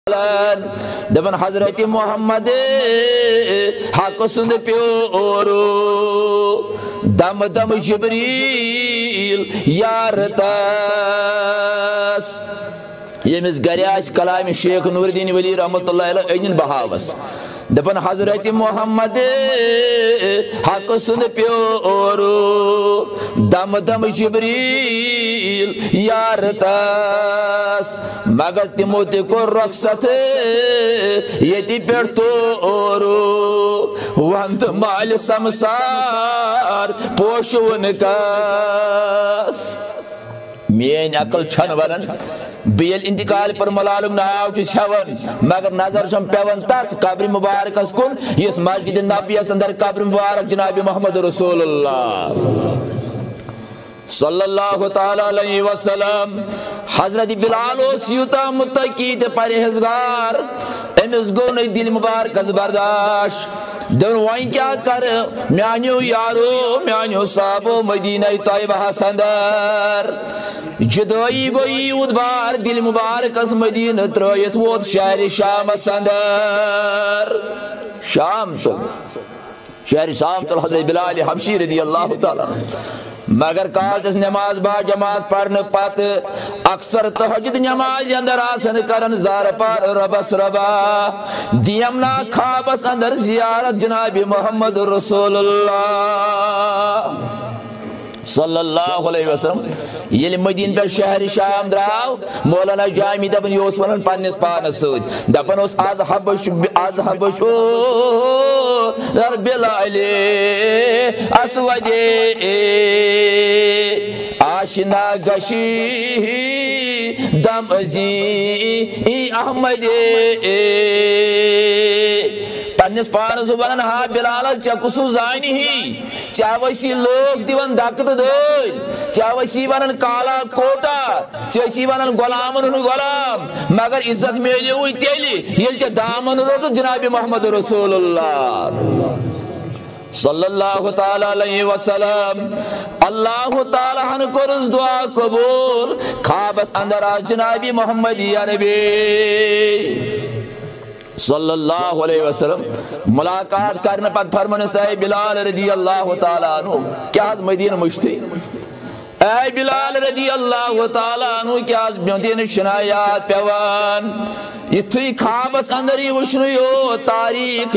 دپن حضرت محمد حق سند پیورو دم دم جبریل یارتاس یمس گریاس کلام شیخ نور الدین ولی رحمت اللہ علیہ این بہاوس دپن حضرت محمد حق سند پیورو دم دم جبریل یارتاس مگر تمو تہ کور رخصت یتی پہ تورو ونت مال سمسار پوشون کاس مین عقل چھن ونن بیل انتقال پر ملالم ناو چھ ہون مگر نظر چھم پیون تک قبر مبارکس کن یس مسجد نبی اندر قبر مبارک جناب محمد رسول اللہ صلی اللہ تعالی علیہ وسلم حضرت بلال یوتا متقی تے پرہیزگار امس گو نی دل مبارک برداشت دن وائن کیا کر میانیو یارو میانیو صحابو مدینہ طیبہ اندر جدائی گوئی ود بار دل مبارک مدینہ ترائیت وود شہر شام اندر شام چل شہر شام چل حضرت بلال حبشی رضی اللہ تعالی مگر کالچس نماز با جماعت پڑھنے پت اکثر تہجد نماز اندر آسن کرن زار پر ربس ربا دیمنا خوابس اندر زیارت جناب محمد رسول اللہ صلی اللہ علیہ وسلم یل مدین پہ شہر شام دراو مولانا جامی دپن یوس ونن پنس پانس سۭتۍ دپن اوس آز حبشو در بلال اسود آشنا گشی دم ازی احمد پنس پانس ونن ہا بلال ژےٚ کُسُ زانہِ ہی ژےٚ ؤسی لوگ دِوان دکہٕ تہٕ دٲدۍ ژےٚ ؤسی ونان کالا کوٹا ژےٚ ٲسی ونان غلامن ہُنٛد غلام مگر عزت میلیوٕے تیٚلہِ ییٚلہِ ژےٚ دامن روٚٹُتھ جناب محمد رسول اللہ صلی اللہ تعالی علیہ وسلم اللہ تعالیٰ ہن کرس دعا قبول خوابس اندر آس جناب محمد یا نبی صلی اللہ علیہ وسلم ملاقات کرنے پت فرمان صاحب بلال رضی اللہ تعالیٰ عنہ کیا مدینہ مشتی اے بلال رضی اللہ تعالیٰ عنہ کیا مدینہ شنایات پیوان یتھوی خوابس اندر ہی وشنیو تاریخ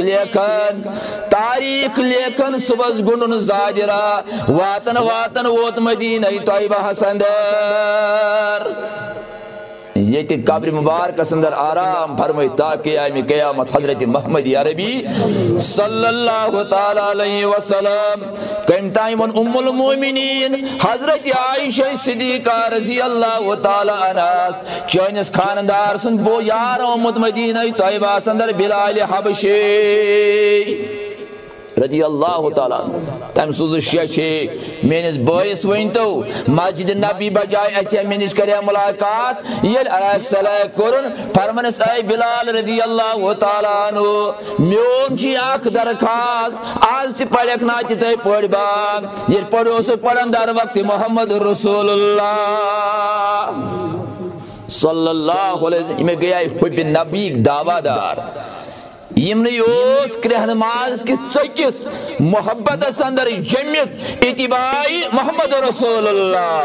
لیکن صبح گنڈن زاجرہ واتن ووت مدینہ طیبہ اندر یہ قبر مبارک اندر آرام فرمائی تاکہ آئیم قیامت حضرت محمد عربی صلی اللہ تعالی علیہ وسلم کم تائمن ام المومنین حضرت عائشہ صدیقہ رضی اللہ تعالی عنہ چینس خاندار سن بو یار آمد مدینہ طیبہ اندر بلال حبشی رضی اللہ تعالیٰ تم سوز شیخ مینس بائس ونتو مسجد نبی بجائے اچھے مینس کرے ملاقات یل ایک صلاح کرن فرمانس اے بلال رضی اللہ تعالیٰ عنہ میون چی آخ درخواست آج تی پڑھک ناچی تی پڑھ باگ یل پڑھو سے پڑھن در وقت محمد رسول اللہ صلی اللہ علیہ وسلم میں گیا حب نبی دعویٰ دار یمن یوس کرہنماز کس چکس محبت اندر جمعیت اتباعی محمد رسول اللہ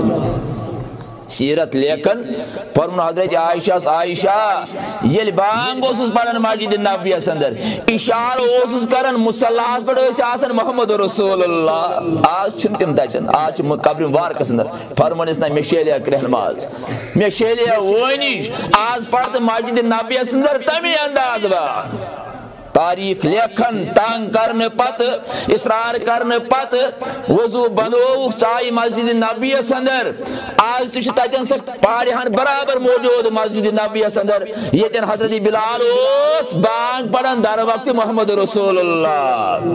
سیرت لیکن فرمون حضرت عائشہ یل بانگ اوسس پڑھن مسجد نبی اندر اشار اوسس کرن مصلاحس پہ آسن محمد رسول اللہ آج چھن تم تچن آج قبر مبارک اندر فرمون اس مے شیلیا کرہنماز مے شیلیا ونش آج پڑھ مسجد نبی اندر تمی انداز با تاریخ لیکن تانگ کرنے پت اصرار کرنے پت وضو بنو چائی مسجد نبی اندر آج تش تتن سے پاڑیاں برابر موجود مسجد نبی اندر یتن حضرت بلال اس بانگ پڑھن در وقت محمد رسول اللہ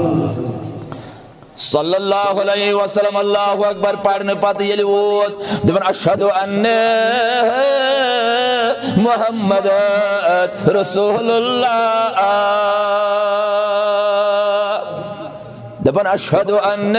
صلی اللہ علیہ وسلم اللہ اکبر پڑھنے پت یلی ووت دبن اشہدو ان محمد رسول اللہ دبن اشہدو ان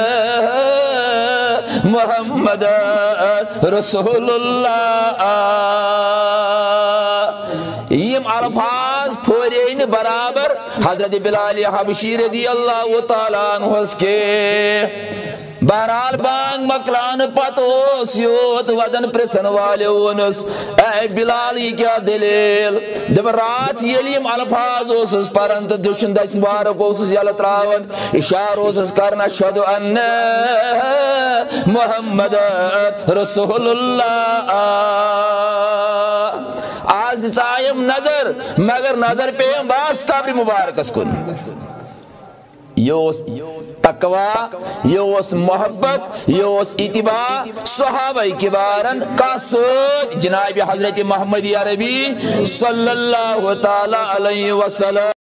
محمد رسول اللہ یم الفاظ پھورے برابر حضرت بلال حبشی رضی اللہ تعالیٰ عنہ کے بہرحال بانگ مکلان پتوس یوت ودن پرسن والونس اے بلال یہ کیا دلیل دب رات یلیم الفاظ اوسس پرن تو دشن دس مبارک اوسس یل تراون اشار اوسس کرنا اشہد ان محمد رسول اللہ آج دسائم نظر مگر نظر پیم باس قبر مبارکس کن یہ تقوی یہ محبت یہ اتباع صحابہ کبارن کا سوچ جناب حضرت محمد عربی صلی اللہ تعالی علیہ وسلم